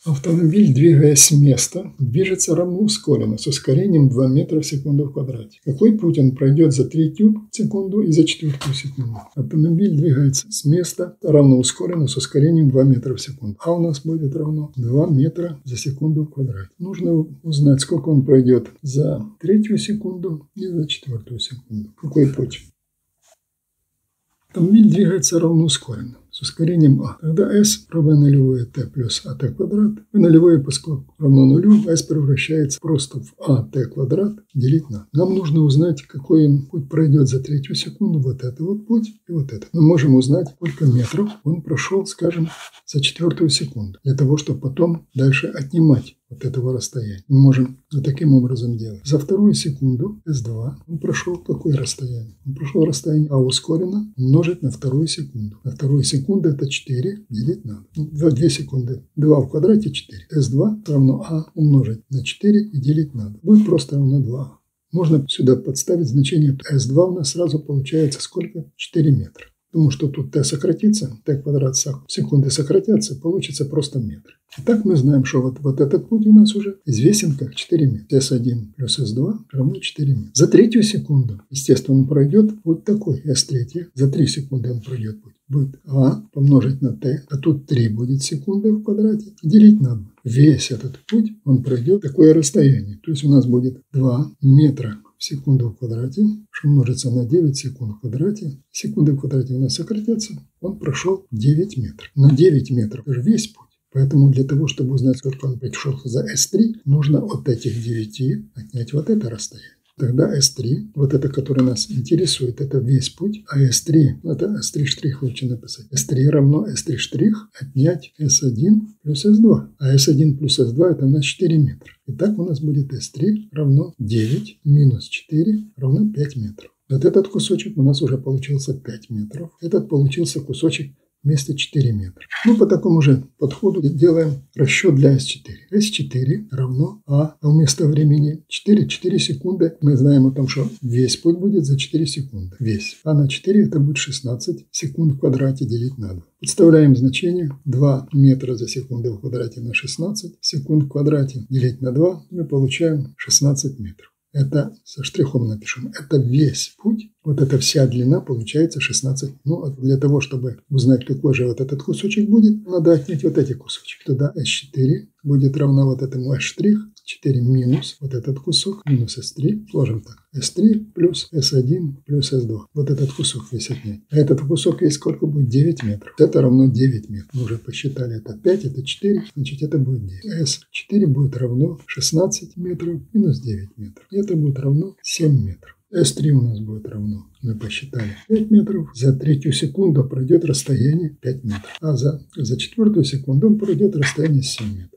Автомобиль, двигаясь с места, движется равно ускоренно, с ускорением 2 метра в секунду в квадрате. Какой путь он пройдет за третью секунду и за четвертую секунду? Автомобиль двигается с места равно ускоренно, с ускорением 2 метра в секунду. А у нас будет равно 2 метра за секунду в квадрате. Нужно узнать, сколько он пройдет за третью секунду и за четвертую секунду. Какой путь? Автомобиль двигается равно ускоренно, с ускорением а. Тогда s равно нулевое t плюс at квадрат. И нулевое, поскольку равно нулю, s превращается просто в at квадрат делить на. Нам нужно узнать, какой он путь пройдет за третью секунду. Вот это вот путь и вот это. Мы можем узнать, сколько метров он прошел, скажем, за четвертую секунду. Для того, чтобы потом дальше отнимать от этого расстояния. Мы можем вот таким образом делать. За вторую секунду S2 он прошел какое расстояние? Он прошел расстояние А ускоренно умножить на вторую секунду. На вторую секунду это 4 делить на 2 секунды. 2 в квадрате 4. S2 равно А умножить на 4 и делить на 2. Будет просто равно 2. Можно сюда подставить значение S2, у нас сразу получается сколько? 4 метра. Потому что тут t сократится, t квадрат секунды сократятся, получится просто метр. Итак, мы знаем, что вот этот путь у нас уже известен как 4 метра. S1 плюс S2 равно 4 метра. За третью секунду, естественно, он пройдет путь такой, S3. За 3 секунды он пройдет путь. Будет А помножить на t, а тут 3 будет секунды в квадрате, делить на 2. Весь этот путь он пройдет такое расстояние. То есть у нас будет 2 метра в секунду в квадрате, что умножится на 9 секунд в квадрате. Секунды в квадрате у нас сократятся. Он прошел 9 метров. Но 9 метров – это же весь путь. Поэтому для того, чтобы узнать, сколько он пришел за S3, нужно от этих 9 отнять вот это расстояние. Тогда S3, вот это, которое нас интересует, это весь путь, а S3, это S3 штрих лучше написать. S3 равно S3 штрих отнять S1 плюс S2. А S1 плюс S2 это у нас 4 метра. Итак, у нас будет S3 равно 9 минус 4 равно 5 метров. Вот этот кусочек у нас уже получился 5 метров. Этот получился кусочек вместо 4 метра. Ну, по такому же подходу делаем расчет для S4. S4 равно А вместо времени 4 секунды. Мы знаем о том, что весь путь будет за 4 секунды. Весь. А на 4 это будет 16 секунд в квадрате делить на 2. Подставляем значение 2 метра за секунду в квадрате на 16 секунд в квадрате делить на 2. Мы получаем 16 метров. Это со штрихом напишем. Это весь путь. Вот эта вся длина получается 16. Ну, для того, чтобы узнать, какой же вот этот кусочек будет, надо отнять вот эти кусочки. Тогда S4 будет равно вот этому S'. 4 минус вот этот кусок, минус S3. Сложим так. S3 плюс S1 плюс S2. Вот этот кусок весь отнять. А этот кусок есть сколько будет? 9 метров. Это равно 9 метров. Мы уже посчитали. Это 5, это 4. Значит, это будет 9. S4 будет равно 16 метров минус 9 метров. И это будет равно 7 метров. S3 у нас будет равно, мы посчитали, 5 метров. За третью секунду пройдет расстояние 5 метров. А за четвертую секунду он пройдет расстояние 7 метров.